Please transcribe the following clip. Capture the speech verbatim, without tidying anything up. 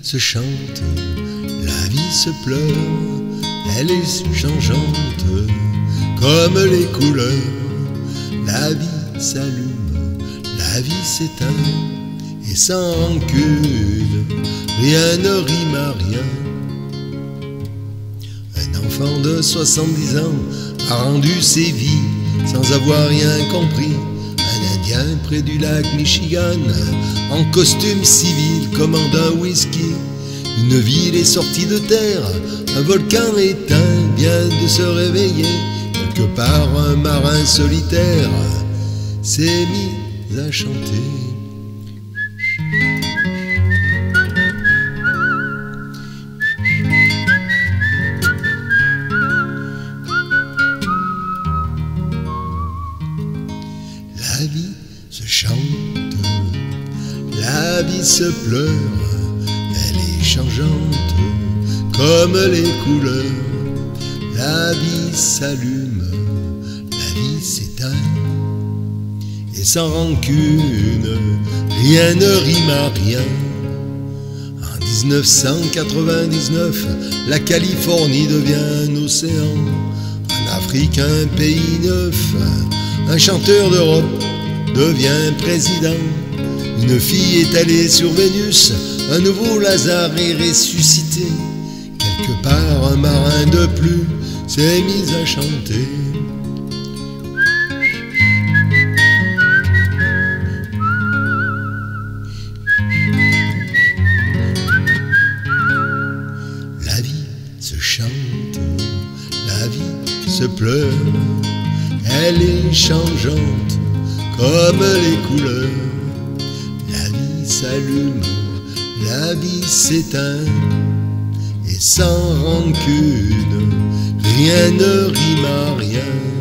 se chante, la vie se pleure, elle est changeante comme les couleurs. La vie s'allume, la vie s'éteint, et sans rancune, rien ne rime à rien. Un enfant de soixante-dix ans a rendu ses vies sans avoir rien compris. Un Indien près du lac Michigan, en costume civil, commande un whisky. Une ville est sortie de terre, un volcan éteint vient de se réveiller. Quelque part un marin solitaire s'est mis à chanter. La vie se chante, la vie se pleure, elle est changeante comme les couleurs. La vie s'allume, la vie s'éteint, et sans rancune, rien ne rime à rien. En dix-neuf cent quatre-vingt-dix-neuf, la Californie devient un océan. En Afrique, un pays neuf, un chanteur d'Europe devient président. Une fille est allée sur Vénus, un nouveau Lazare est ressuscité. Quelque part un marin de plus s'est mis à chanter. La vie se chante, la vie se pleure, elle est changeante comme les couleurs. La vie s'allume, la vie s'éteint, et sans rancune, rien ne rime à rien.